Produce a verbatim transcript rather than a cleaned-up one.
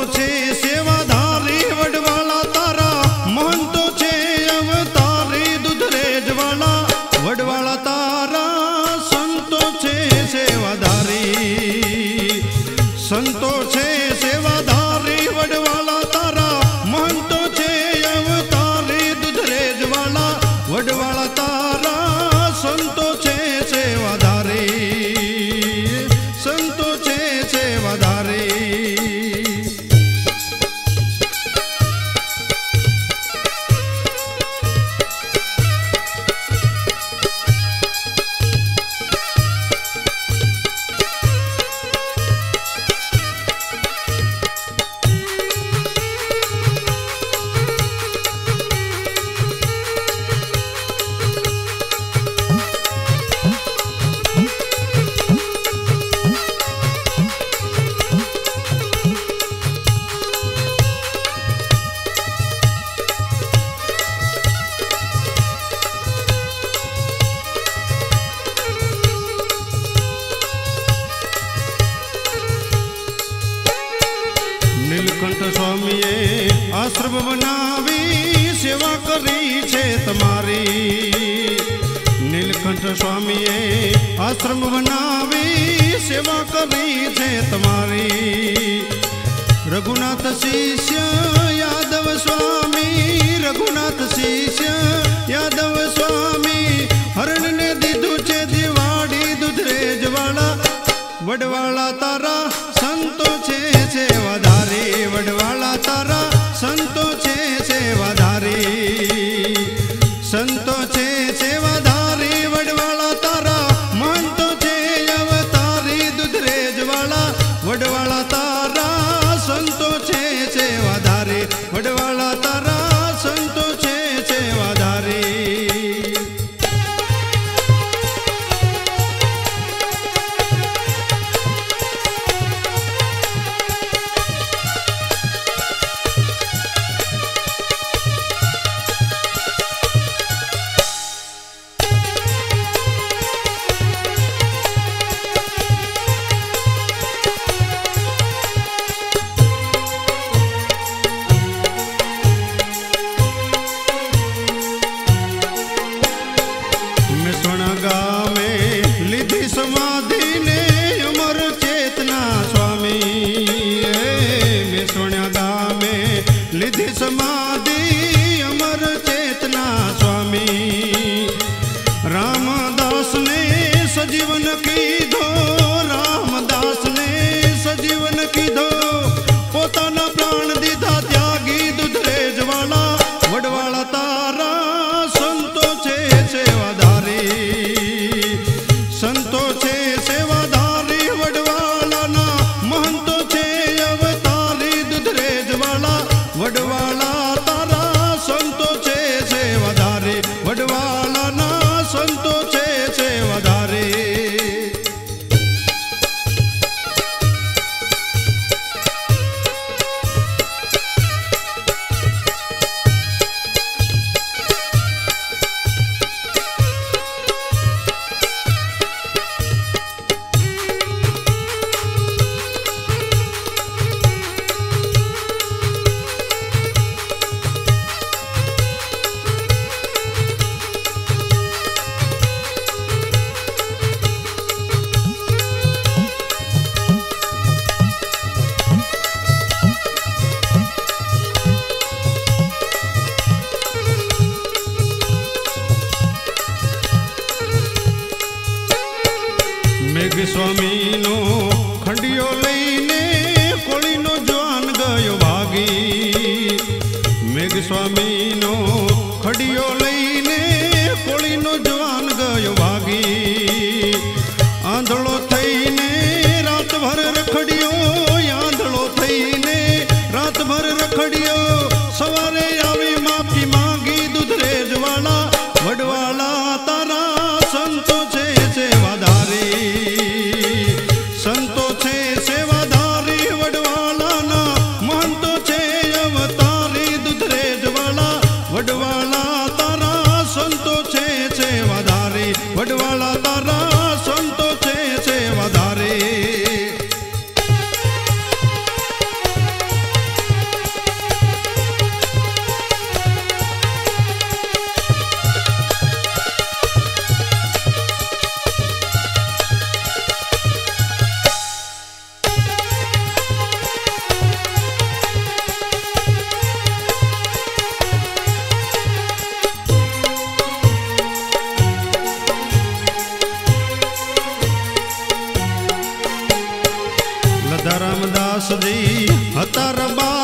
छे सेवाधारी वडवाला तारा महंतो छे अवतारी दुधरेज वाला वडवाला तारा संतो छे सेवाधारी संतो छे सेवाधारी वडवाला तारा महंतो छे अवतारी दुधरेज वाला वडवाला तारा संतो छे सेवाधारी संतो छे सेवाधारी। नीलकंठ स्वामीए आश्रम बनावी सेवा करी छे तमारी नीलकंठ स्वामीए आश्रम बनावी सेवा करी छे तमारी। रघुनाथ शिष्य यादव स्वामी रघुनाथ शिष्य यादव स्वामी हरण ने दीधु छे दिवाड़ी दुधरेज वाला वडवाला तारा संतो छे सेवाधारी वडवाला तारा संतो छे सेवाधारी संतो छे सेवाधारी वडवाला तारा महंतो छे अवतारी दुधरेज वाला वडवाला तारा संतो छे सेवाधारी वडवाला तारा संतो छे सेवाधारी। समाधि ने अमर चेतना स्वामी मैं सोनिया गाँव में लिधि समाधि अमर चेतना स्वामी। रामदास ने सजीवन कीधो रामदास ने सजीवन कीधो पोताना प्राण दीधा त्यागी दुधरेज वाला वडवाला तारा संतो छे सेवाधारी संतो छे सेवाधारी वडवाला ना महंतो छे अवतारी दुधरेज वाला वडवाला હતા રબા